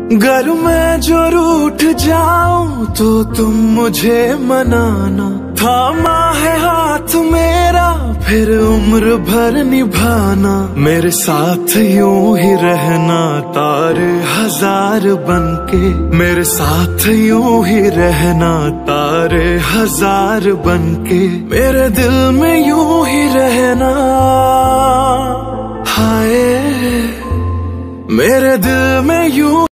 गर मैं जो रूठ जाऊं तो तुम मुझे मनाना, थामा है हाथ मेरा फिर उम्र भर निभाना। मेरे साथ यूं ही रहना तारे हजार बनके, मेरे साथ यूं ही रहना तारे हजार बनके। मेरे दिल में